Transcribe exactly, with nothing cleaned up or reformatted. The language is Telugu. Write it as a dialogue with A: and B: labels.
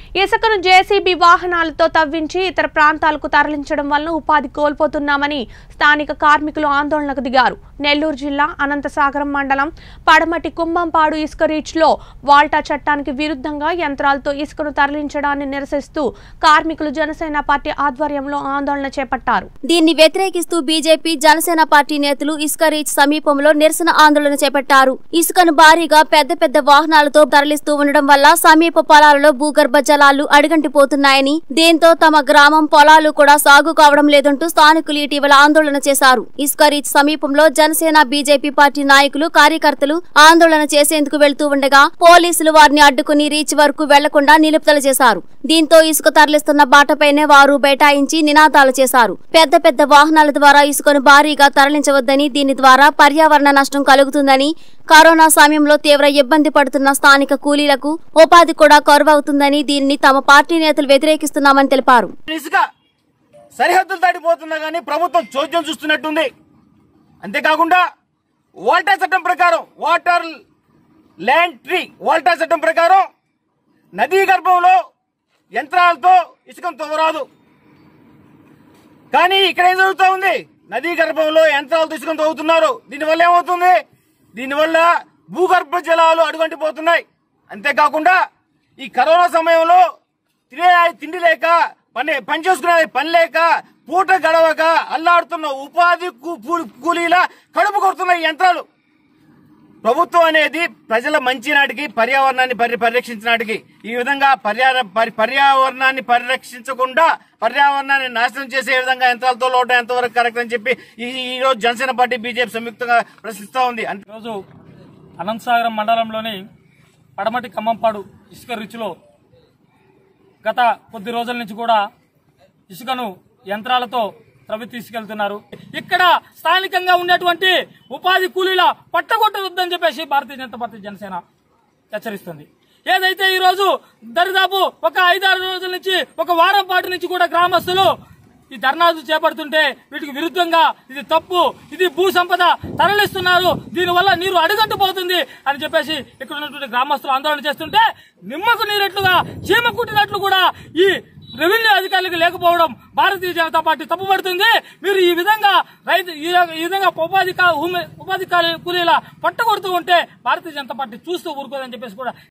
A: ఇసుకను జేసీబీ వాహనాలతో తవ్వించి ఇతర ప్రాంతాలకు తరలించడం వల్ల ఉపాధి కోల్పోతున్నామని స్థానిక కార్మికులు ఆందోళనకు దిగారు. నెల్లూరు జిల్లా అనంతసాగరం మండలం పడమటి కుంభంపాడు ఇసుక రీచ్ లో వాల్టా చట్టానికి విరుద్ధంగా యంత్రాలతో ఇసుకను తరలించడాన్ని నిరసిస్తూ కార్మికులు జనసేన పార్టీ ఆధ్వర్యంలో ఆందోళన చేపట్టారు.
B: దీన్ని వ్యతిరేకిస్తూ బీజేపీ జనసేన పార్టీ నేతలు ఇసుక రీచ్ సమీపంలో నిరసన ఆందోళన చేపట్టారు. ఇసుకను భారీగా పెద్ద పెద్ద వాహనాలతో తరలిస్తూ ఉండడం వల్ల సమీప పొలాలలో భూగర్భ జలాలు అడుగంటిపోతున్నాయని, దీంతో తమ గ్రామం పొలాలు కూడా సాగు కావడం లేదంటూ స్థానికులు ఇటీవల ఆందోళన చేశారు. ఇసుక రీచ్ సమీపంలో జనసేన బీజేపీ పార్టీ నాయకులు కార్యకర్తలు ఆందోళన చేసేందుకు వెళ్తూ ఉండగా పోలీసులు వారిని అడ్డుకుని రీచ్ వరకు వెళ్లకుండా నిలుపుదల చేశారు. దీంతో ఇసుక తరలిస్తున్న బాటపైనే వారు బైఠాయించి నినాదాలు చేశారు. పెద్ద పెద్ద వాహనాల ద్వారా ఇసుకను భారీగా తరలించవద్దని, దీని ద్వారా పర్యావరణ నష్టం కలుగుతుందని, కరోనా సమయంలో తీవ్ర ఇబ్బంది పడుతున్న స్థానిక కూలీలకు ఉపాధి కూడా కరువవుతుందని దీనిని తమ పార్టీ నేతలు వ్యతిరేకిస్తున్నామని తెలిపారు.
C: ఇసుక సరిహద్దులు దాటిపోతున్నా గానీ ప్రభుత్వం చోద్యం చూస్తున్నట్టుంది. అంతేకాకుండా వాల్టా చట్టం ప్రకారం వాటర్ ల్యాండ్ ట్రీ వాల్టా చట్టం ప్రకారం నదీ గర్భంలో యంత్రాలతో ఇసుకను తవ్వరాదు. కానీ ఇక్కడ ఏం జరుగుతూ ఉంది? నదీ గర్భంలో యంత్రాలతో ఇసుకను తవ్వుతున్నారు. దీనివల్ల ఏమవుతుంది? దీనివల్ల భూగర్భ జలాలు అడుగంటిపోతున్నాయి. అంతేకాకుండా ఈ కరోనా సమయంలో తినే తిండి లేక పని పని చేసుకునే పని లేక పూట గడవక అల్లాడుతున్న ఉపాధి కూలీల కడుపు కొడుతున్న యంత్రాలు. ప్రభుత్వం అనేది ప్రజల మంచి నాటికి పర్యావరణాన్ని పరిరక్షించినాటికి ఈ విధంగా పర్యావరణాన్ని పరిరక్షించకుండా పర్యావరణాన్ని నాశనం చేసే విధంగా యంత్రాలతో లోటం ఎంతవరకు కరెక్ట్ అని చెప్పి ఈ రోజు జనసేన పార్టీ బీజేపీ సంయుక్తంగా ప్రశ్నిస్తా ఉంది.
D: ఈరోజు అనంతసాగరం మండలంలోని పడమటి ఖమ్మంపాడు ఇసుక రీచ్లో గత కొద్ది రోజుల నుంచి కూడా ఇసుకను యంత్రాలతో త్రవ్వి తీసుకెళ్తున్నారు. ఇక్కడ స్థానికంగా ఉన్నటువంటి ఉపాధి కూలీల పట్టగొట్టవద్దని చెప్పేసి భారతీయ జనతా పార్టీ జనసేన హెచ్చరిస్తుంది. ఏదైతే ఈ రోజు దరిదాపు ఒక ఐదారు రోజుల నుంచి ఒక వారం పాటు నుంచి కూడా గ్రామస్తులు ఈ ధర్నాలు చేపడుతుంటే వీటికి విరుద్ధంగా ఇది తప్పు, ఇది భూ సంపద తరలిస్తున్నారు, దీనివల్ల నీరు అడుగంటిపోతుంది అని చెప్పేసి ఇక్కడ ఉన్నటువంటి గ్రామస్తులు ఆందోళన చేస్తుంటే నిమ్మకు నీరెట్లుగా చీమ కుట్టినట్లు కూడా ఈ రెవెన్యూ అధికారులకు లేకపోవడం భారతీయ జనతా పార్టీ తప్పుపడుతుంది. మీరు ఈ విధంగా రైతు ఈ విధంగా ఉపాధి ఉపాధి కూలీల పట్టగొడుతూ ఉంటే భారతీయ జనతా పార్టీ చూస్తూ ఊరుకోదని చెప్పేసి కూడా